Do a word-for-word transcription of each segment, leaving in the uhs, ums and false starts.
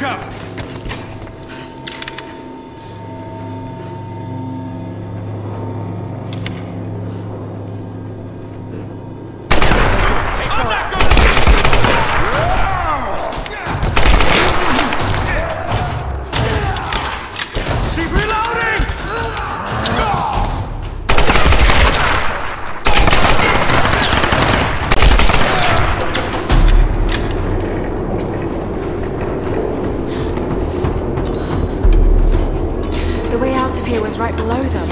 comes! Right below them.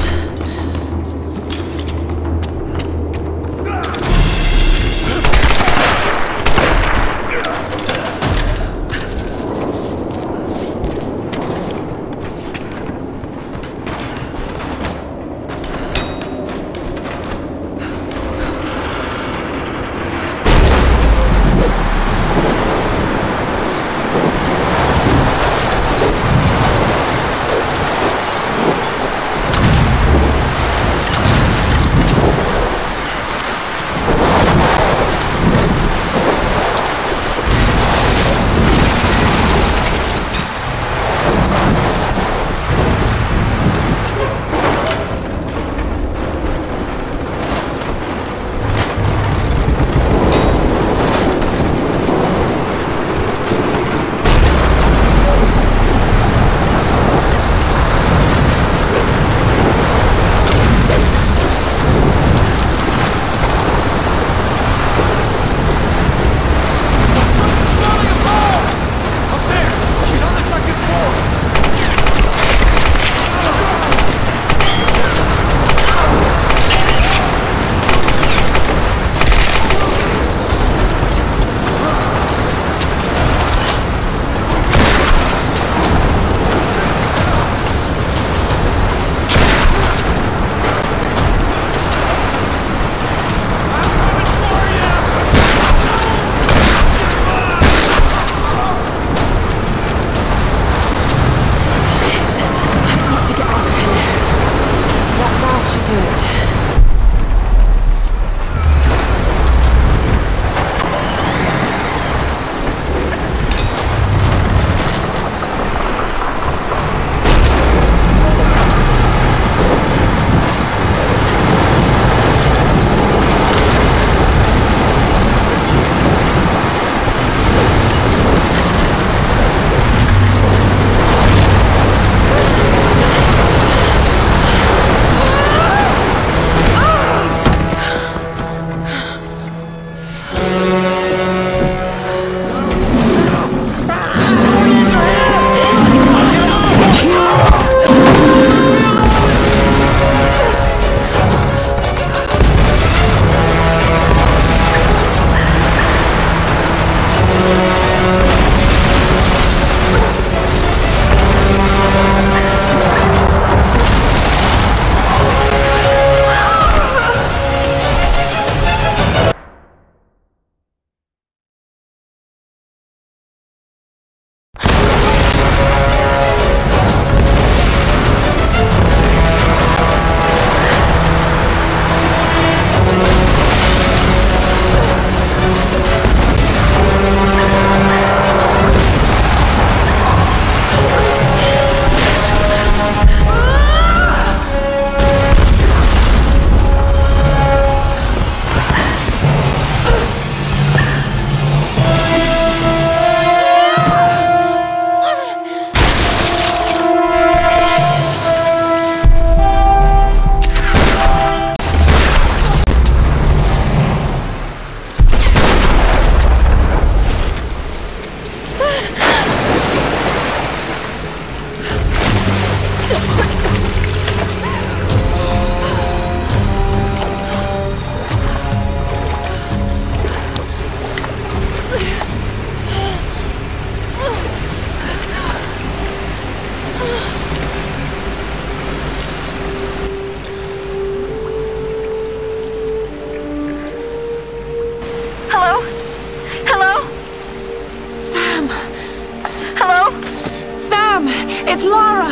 It's Lara!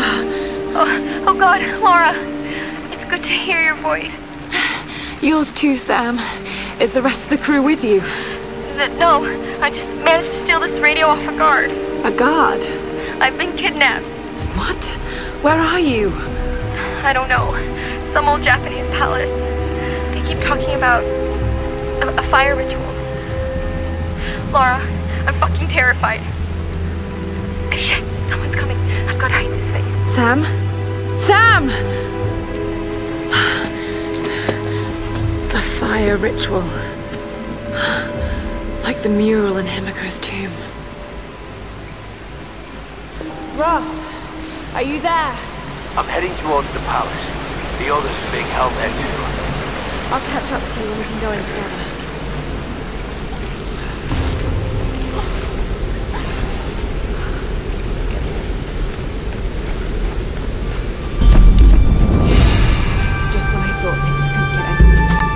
Oh, oh God, Lara. It's good to hear your voice. Yours too, Sam. Is the rest of the crew with you? N- no, I just managed to steal this radio off a guard. A guard? I've been kidnapped. What? Where are you? I don't know. Some old Japanese palace. They keep talking about a, a fire ritual. Laura, I'm fucking terrified. Shit, someone's coming. I've got to hide this thing. Sam? Sam! A fire ritual. Like the mural in Himiko's tomb. Roth, are you there? I'm heading towards the palace. The others are being held there too. I'll catch up to you and we can go in together. Just when I thought things couldn't get any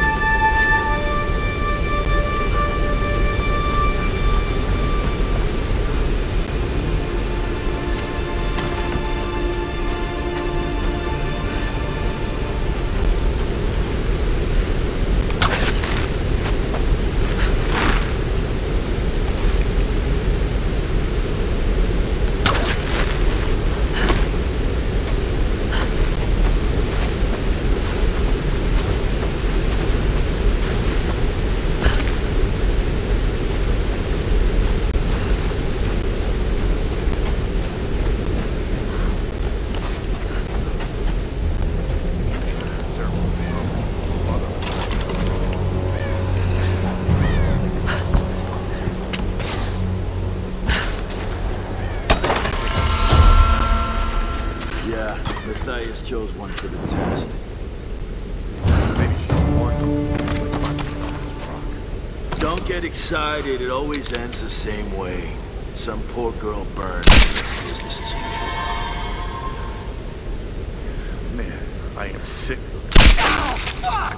chose one for the test. Maybe she's born. Don't get excited. It always ends the same way. Some poor girl burned. Business as usual. Man, I am sick of it. Ow, fuck!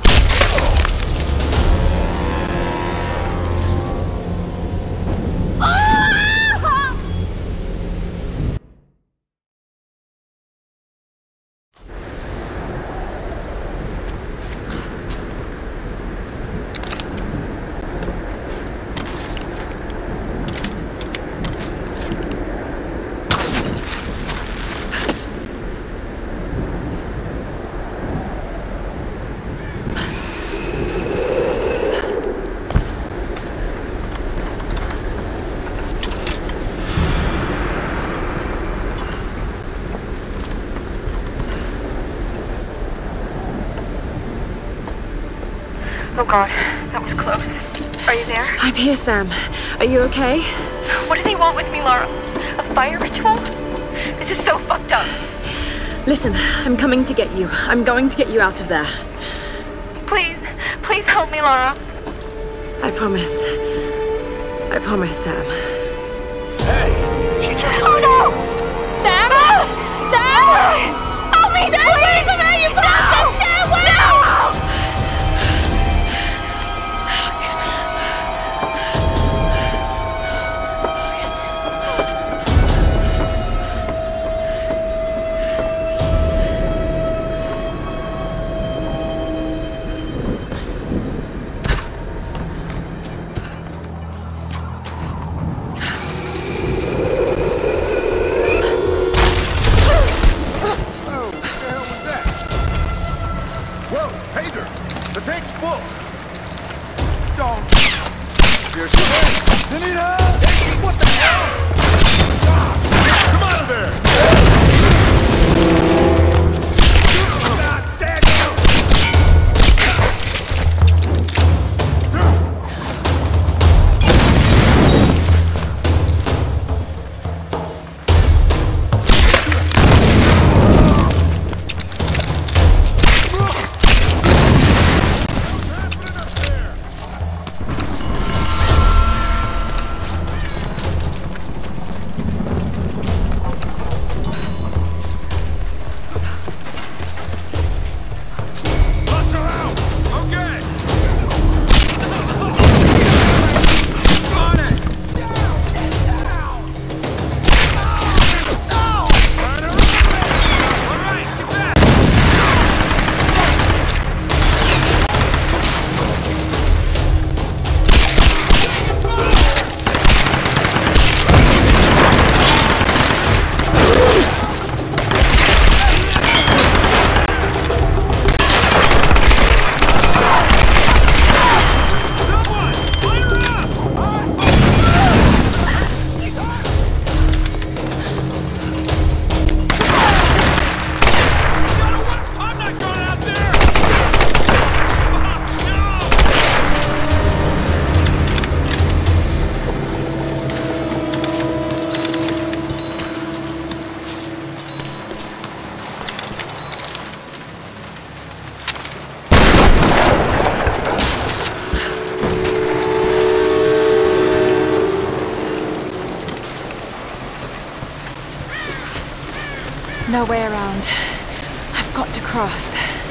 Oh God, that was close. Are you there? I'm here, Sam. Are you okay? What do they want with me, Laura? A fire ritual? This is so fucked up. Listen, I'm coming to get you. I'm going to get you out of there. Please, please help me, Laura. I promise. I promise, Sam. Hey, she just... Oh no! Sam! No! Sam! Help me! Stay away from her, you bastard! Stay away! No! No way around. I've got to cross.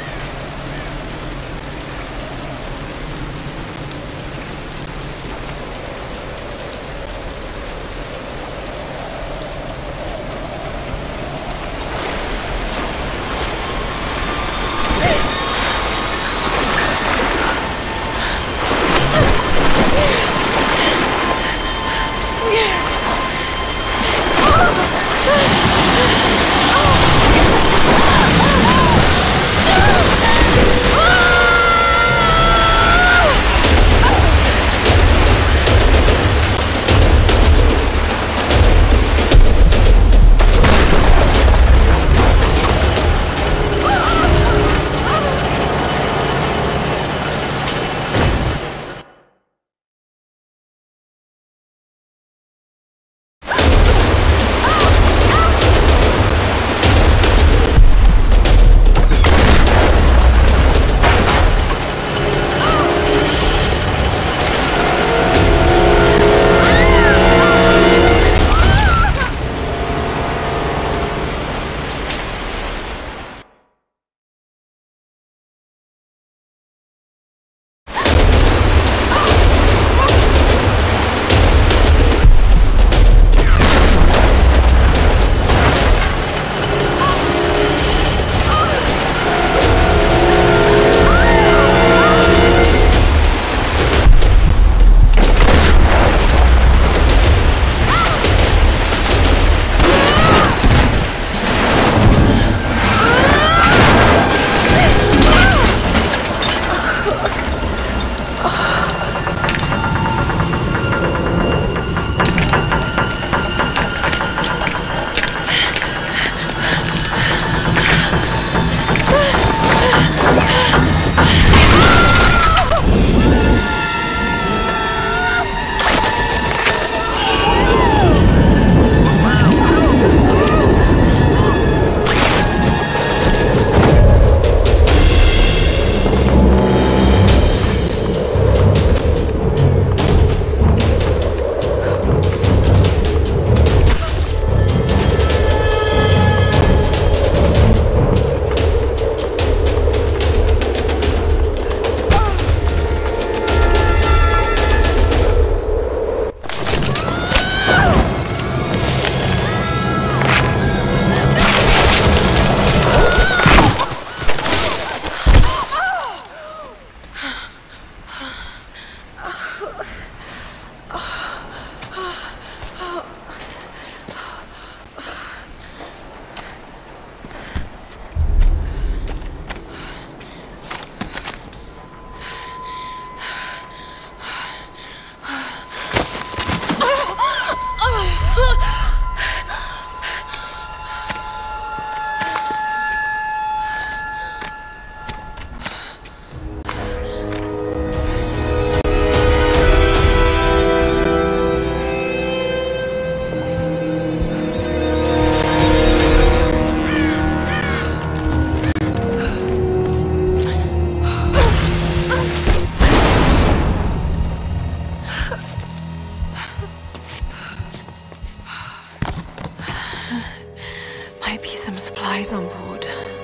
supplies on board.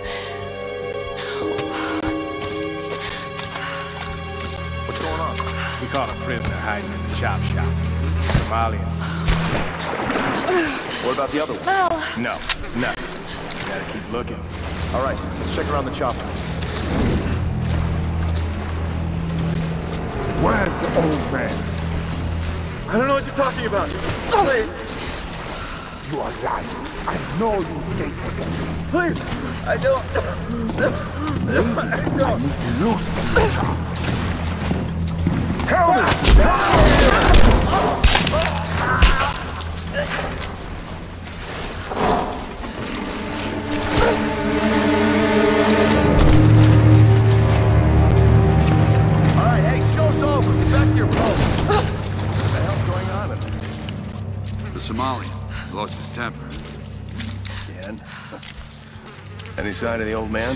What's going on? We caught a prisoner hiding in the chop shop. Somalian. What about the other one? Well, No, no. Gotta keep looking. All right, let's check around the chopper. Where's the old man? I don't know what you're talking about. Please, You are lying. I know you escaped with him. please. I don't. I don't. Loose the chop. Tell me! All right, hey, show's over. Get back to your post. What the hell's going on in there? The Somali lost his temper. And? Any sign of the old man?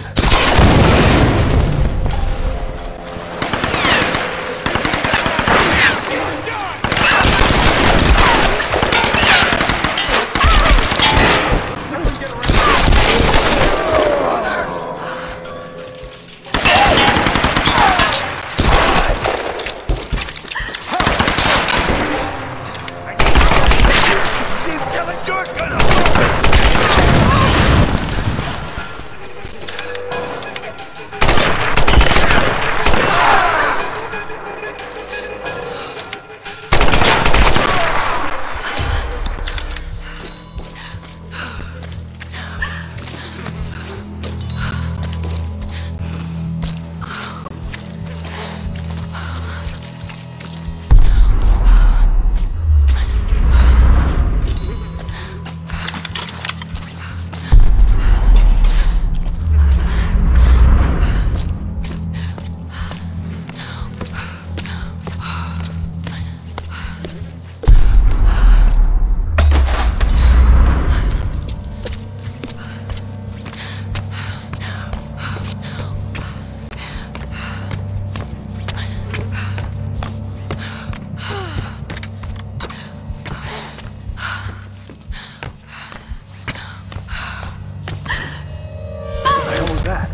that?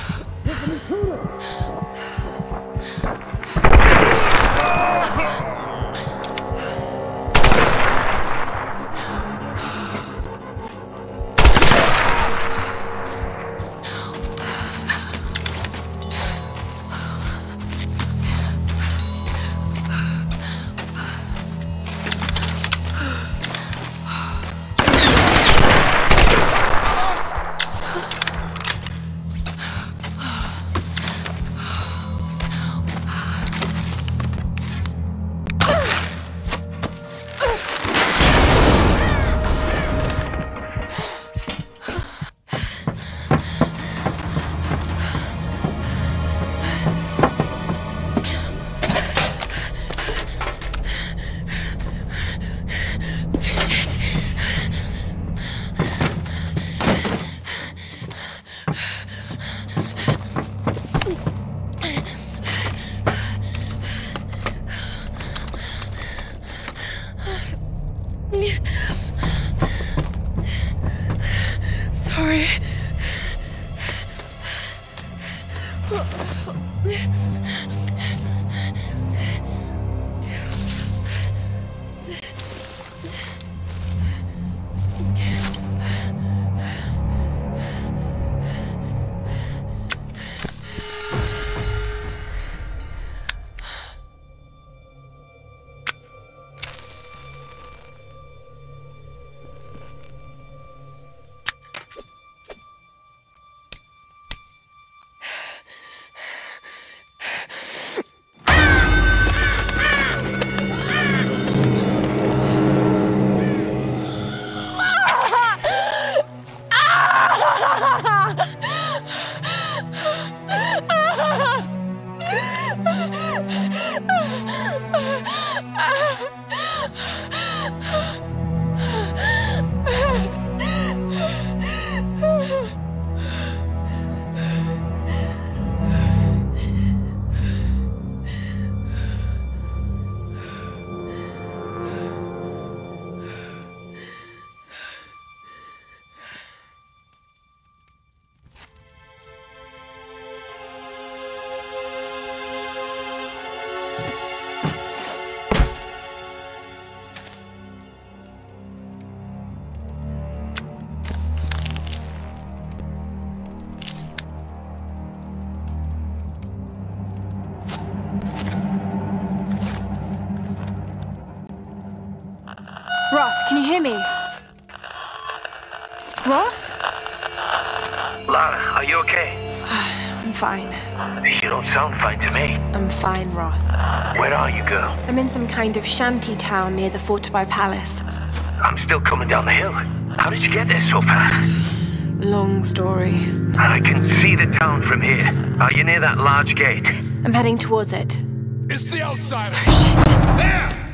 Sorry. Roth, can you hear me? Roth? Lara, are you okay? I'm fine. You don't sound fine to me. I'm fine, Roth. Where are you, girl? I'm in some kind of shanty town near the fortified palace. I'm still coming down the hill. How did you get there so fast? Long story. I can see the town from here. Are you near that large gate? I'm heading towards it. It's the outsider! Oh, shit. There!